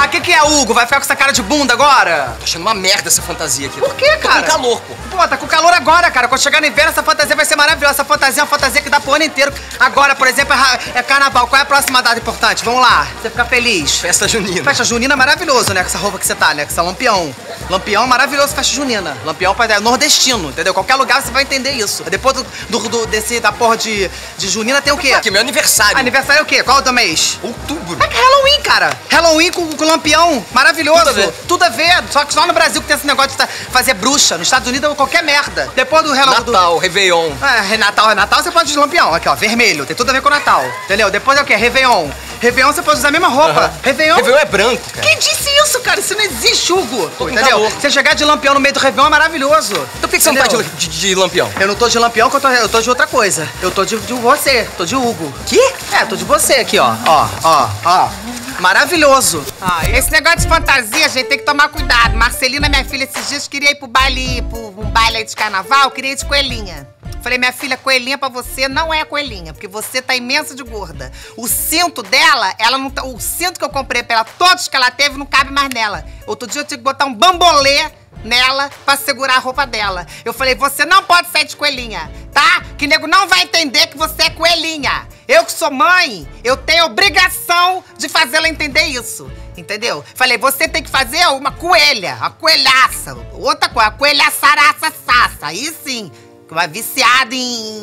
Ah, que é, Hugo? Vai ficar com essa cara de bunda agora? Tô achando uma merda essa fantasia aqui. Por quê, cara? Tô com calor, pô. Pô, tá com calor agora, cara. Quando chegar no inverno, essa fantasia vai ser maravilhosa. Essa fantasia é uma fantasia que dá pro ano inteiro. Agora, por exemplo, é carnaval. Qual é a próxima data importante? Vamos lá. Você fica feliz. Festa junina. Festa junina é maravilhoso, né? Com essa roupa que você tá, né? Com essa lampião. Lampião é maravilhoso, festa junina. Lampião é nordestino, entendeu? Qualquer lugar você vai entender isso. Depois da porra de junina tem o quê? Aqui, meu aniversário. Aniversário é o quê? Qual do mês? Outubro. É Halloween, cara. Halloween com lampião. Maravilhoso. Tudo a ver. Só que só no Brasil que tem esse negócio de fazer bruxa. Nos Estados Unidos é qualquer merda. Depois do Halloween... Natal, Réveillon. É, Natal você pode de lampião. Aqui, ó, vermelho. Tem tudo a ver com Natal. Entendeu? Depois é o quê? Réveillon. Réveillon você pode usar a mesma roupa. Réveillon... Réveillon é branco, cara. Quem disse isso, cara? Isso não existe, Hugo. Tô com entendeu? calor. Você chegar de lampião no meio do Réveillon é maravilhoso. Então por que você não tá de lampião? Eu não tô de lampião, eu tô de outra coisa. Eu tô de você. Tô de Hugo. Que? É, tô de você aqui, ó. Ó. Maravilhoso. Ah, esse negócio de fantasia, gente, tem que tomar cuidado. Marcelina, minha filha, esses dias queria ir pro um baile aí de carnaval, queria ir de coelhinha. Falei, minha filha, coelhinha pra você não é coelhinha, porque você tá imensa de gorda. O cinto dela, ela não tá... O cinto que eu comprei pra ela, todos que ela teve, não cabe mais nela. Outro dia eu tive que botar um bambolê nela pra segurar a roupa dela. Eu falei, você não pode sair de coelhinha, tá? Que nego não vai entender que você é coelhinha. Eu que sou mãe, eu tenho obrigação de fazê-la entender isso. Entendeu? Falei, você tem que fazer uma coelha, a coelhaça. Outra coisa, a coelhaçaraça-saça. Aí sim. Uma viciada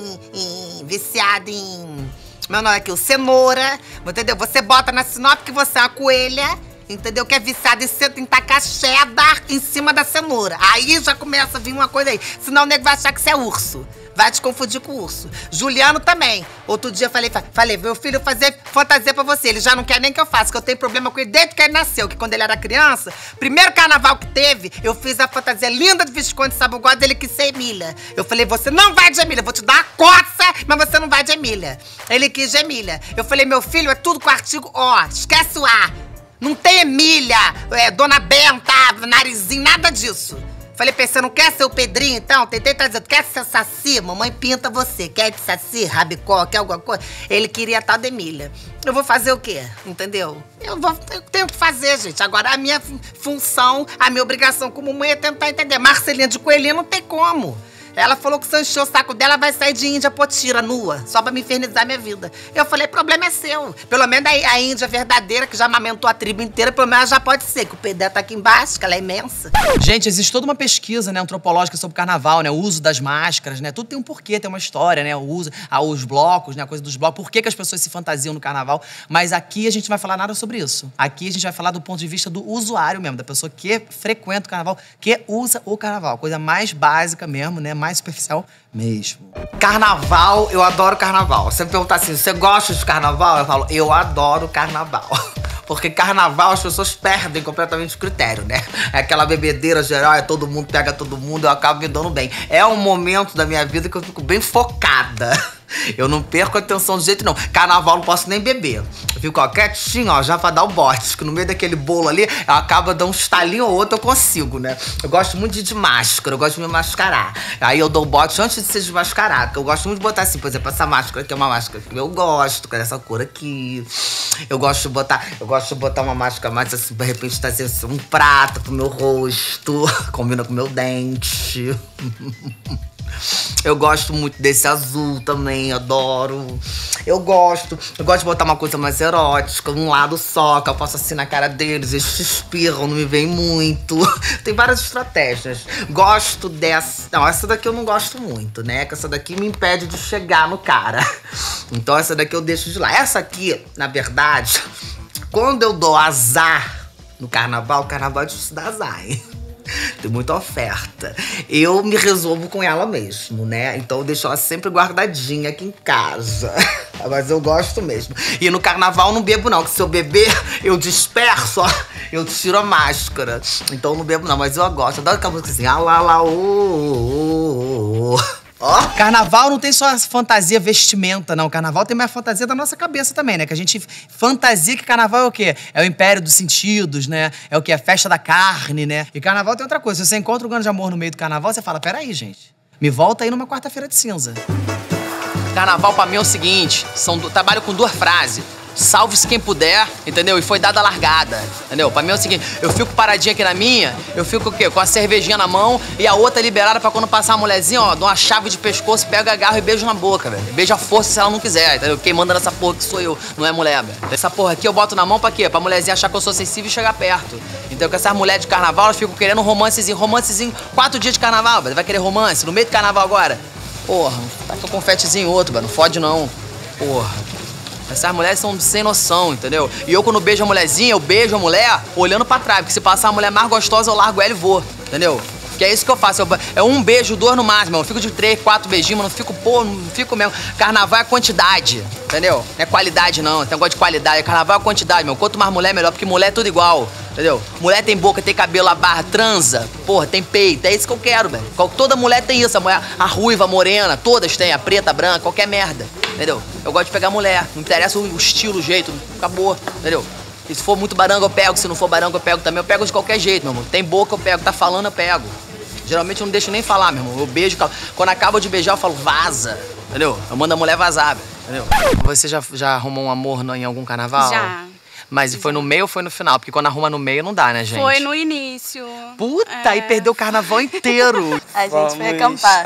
em... Meu nome é aqui, o cenoura. Entendeu? Você bota na sinopse que você é uma coelha. Entendeu? Que é viciada em tacar cheddar em cima da cenoura. Aí já começa a vir uma coisa aí. Senão o nego vai achar que você é urso. Vai te confundir com o urso. Juliano também. Outro dia falei, meu filho, fazer fantasia pra você. Ele já não quer nem que eu faça, que eu tenho problema com ele desde que ele nasceu. Que quando ele era criança, primeiro carnaval que teve, eu fiz a fantasia linda de Visconde de Sabugosa, ele quis ser Emília. Eu falei, você não vai de Emília, vou te dar uma coça, mas você não vai de Emília. Ele quis de Emília. Eu falei, meu filho, é tudo com artigo O, esquece o A. Não tem Emília, Dona Benta, narizinho, nada disso. Falei, pensei, não quer ser o Pedrinho, então? Tentei trazer, quer ser Saci? Mamãe pinta você. Quer de Saci, rabicó, quer alguma coisa? Ele queria a tal da Emília. Eu vou fazer o quê? Entendeu? Eu tenho que fazer, gente. Agora, a minha função, a minha obrigação como mãe é tentar entender. Marcelinha de coelhinha não tem como. Ela falou que se eu encher o saco dela, vai sair de Índia potira, nua, só pra me infernizar minha vida. Eu falei, problema é seu. Pelo menos a Índia verdadeira, que já amamentou a tribo inteira, pelo menos já pode ser, que o pé dela tá aqui embaixo, que ela é imensa. Gente, existe toda uma pesquisa, né, antropológica sobre o carnaval, né, o uso das máscaras, né, tudo tem um porquê, tem uma história, né, o uso, os blocos, né, a coisa dos blocos, por que as pessoas se fantasiam no carnaval, mas aqui a gente não vai falar nada sobre isso. Aqui a gente vai falar do ponto de vista do usuário mesmo, da pessoa que frequenta o carnaval, que usa o carnaval, coisa mais básica mesmo, né, mais superficial mesmo. Carnaval, eu adoro carnaval. Você me perguntar assim, você gosta de carnaval? Eu falo, eu adoro carnaval. Porque carnaval as pessoas perdem completamente o critério, né? É aquela bebedeira geral, todo mundo pega todo mundo, eu acabo me dando bem. É um momento da minha vida que eu fico bem focada. Eu não perco a atenção do jeito não. Carnaval não posso nem beber. Eu fico, ó, quietinho, ó, já pra dar o bote. Que no meio daquele bolo ali, eu acabo dando um estalinho ou outro, eu consigo, né? Eu gosto muito de ir de máscara, eu gosto de me mascarar. Aí eu dou o bote antes de ser desmascarado. Porque eu gosto muito de botar assim, por exemplo, essa máscara aqui é uma máscara que eu gosto, com essa cor aqui. Eu gosto de botar uma máscara mais assim, de repente trazer assim, um prato pro meu rosto. Combina com o meu dente. Eu gosto muito desse azul também, adoro. Eu gosto de botar uma coisa mais erótica, um lado só, que eu faço assim na cara deles, eles espirram, não me veem muito. Tem várias estratégias. Gosto dessa... Não, essa daqui eu não gosto muito, né? Que essa daqui me impede de chegar no cara. Então essa daqui eu deixo de lá. Essa aqui, na verdade, quando eu dou azar no carnaval, o carnaval é difícil dar azar, hein? Tem muita oferta. Eu me resolvo com ela mesmo, né? Então eu deixo ela sempre guardadinha aqui em casa. Mas eu gosto mesmo. E no carnaval eu não bebo não, que se eu beber, eu disperso, ó. Eu tiro a máscara. Então eu não bebo não, mas eu gosto. Eu adoro aquela música assim, ah lá lá, ô. Ó. Carnaval não tem só fantasia vestimenta, não. Carnaval tem mais fantasia da nossa cabeça também, né? Que a gente fantasia que carnaval é o quê? É o império dos sentidos, né? É o quê? É a festa da carne, né? E carnaval tem outra coisa. Se você encontra um grande amor no meio do carnaval, você fala, peraí, gente. Me volta aí numa quarta-feira de cinza. Carnaval pra mim é o seguinte, trabalho com duas frases. salve-se quem puder, entendeu? E foi dada a largada, entendeu? Pra mim é o seguinte, eu fico paradinho aqui na minha, eu fico o quê? Com a cervejinha na mão e a outra liberada pra quando passar uma mulherzinha, ó, dou uma chave de pescoço, pego, agarro e beijo na boca, velho. Beijo a força se ela não quiser, entendeu? Quem manda nessa porra que sou eu, não é mulher, velho. Essa porra aqui eu boto na mão pra quê? Pra mulherzinha achar que eu sou sensível e chegar perto. Então com essas mulheres de carnaval, elas ficam querendo um romancezinho, 4 dias de carnaval, velho. Vai querer romance no meio do carnaval agora? Porra, tá com um confetezinho outro, velho. Não fode não. Porra. Essas mulheres são sem noção, entendeu? E eu, quando beijo a mulherzinha, eu beijo a mulher olhando pra trás. Porque se passar a mulher mais gostosa, eu largo ela e vou, entendeu? Que é isso que eu faço. É um beijo, 2 no máximo. Eu fico de 3, 4 beijinhos, mas não fico, pô, não fico mesmo. Carnaval é quantidade, entendeu? Não é qualidade, não. Tem negócio de qualidade. Carnaval é quantidade, meu. Quanto mais mulher, melhor. Porque mulher é tudo igual, entendeu? Mulher tem boca, tem cabelo, a barra, transa. Porra, tem peito. É isso que eu quero, velho. Toda mulher tem isso. A ruiva, a morena, todas têm. A preta, a branca, qualquer merda. Entendeu? Eu gosto de pegar mulher. Não interessa o estilo, o jeito. Acabou, entendeu? E se for muito barango, eu pego. Se não for barango, eu pego também. Eu pego de qualquer jeito, meu irmão. Tem boca, eu pego. Tá falando, eu pego. Geralmente eu não deixo nem falar, meu irmão. Eu beijo. Quando acaba de beijar, eu falo, vaza. Entendeu? Eu mando a mulher vazar, entendeu? Você já arrumou um amor em algum carnaval? Já. Mas foi no meio ou foi no final? Porque quando arruma no meio não dá, né, gente? Foi no início. Puta, e perdeu o carnaval inteiro. A gente foi acampar.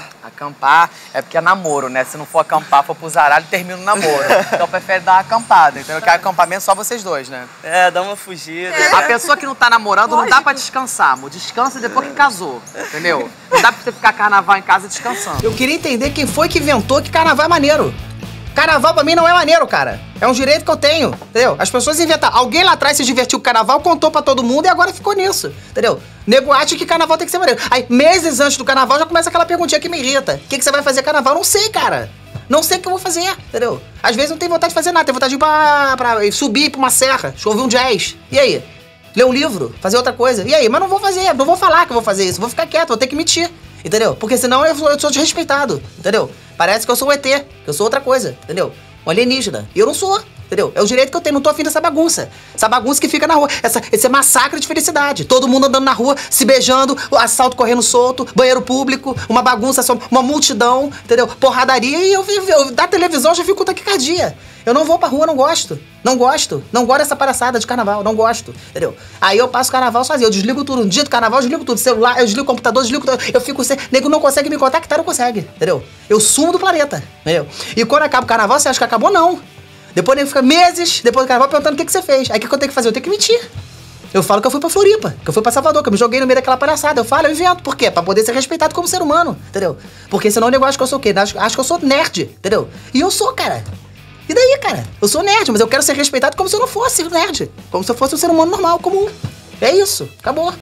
Acampar é porque é namoro, né? Se não for acampar, for pro zaralho, termina o namoro. Então prefere dar uma acampada, entendeu? Que é acampamento só vocês dois, né? É, dá uma fugida. A pessoa que não tá namorando não dá pra descansar, amor. Descansa depois que casou, entendeu? Não dá pra você ficar carnaval em casa descansando. Eu queria entender quem foi que inventou que carnaval é maneiro. Carnaval pra mim não é maneiro, cara. É um direito que eu tenho, entendeu? As pessoas inventaram. Alguém lá atrás se divertiu com o carnaval, contou pra todo mundo e agora ficou nisso, entendeu? Nego acha que carnaval tem que ser maneiro. Aí, meses antes do carnaval, já começa aquela perguntinha que me irrita. O que você vai fazer carnaval? Não sei, cara. Não sei o que eu vou fazer, entendeu? Às vezes não tem vontade de fazer nada, tem vontade de ir pra subir pra uma serra, ouvir um jazz. E aí? Ler um livro, fazer outra coisa. E aí? Mas não vou fazer, não vou falar que eu vou fazer isso. Vou ficar quieto, vou ter que mentir, entendeu? Porque senão eu sou desrespeitado, entendeu? Parece que eu sou um ET, que eu sou outra coisa, entendeu? Um alienígena. E eu não sou, entendeu? É o direito que eu tenho, não tô afim dessa bagunça. Essa bagunça que fica na rua, esse massacre de felicidade. Todo mundo andando na rua, se beijando, assalto correndo solto, banheiro público, uma bagunça, uma multidão, entendeu? Porradaria e eu da televisão já fico com taquicardia. Eu não vou pra rua, não gosto. Não gosto dessa palhaçada de carnaval, não gosto, entendeu? Aí eu passo o carnaval sozinho, eu desligo tudo. No dia do carnaval eu desligo tudo, celular, eu desligo o computador, desligo tudo. Eu fico sem... Nego não consegue me contactar, não consegue, entendeu? Eu sumo do planeta, entendeu? E quando acaba o carnaval, você acha que acabou? Não. Depois nego fica meses, depois do carnaval, perguntando o que você fez. Aí o que eu tenho que fazer? Eu tenho que mentir. Eu falo que eu fui pra Floripa, que eu fui pra Salvador, que eu me joguei no meio daquela palhaçada. Eu falo, eu invento. Por quê? Pra poder ser respeitado como ser humano, entendeu? Porque senão o nego acha que eu sou o quê? Acho que eu sou nerd, entendeu? E eu sou, cara. E daí, cara? Eu sou nerd, mas eu quero ser respeitado como se eu não fosse nerd. Como se eu fosse um ser humano normal, comum. É isso. Acabou.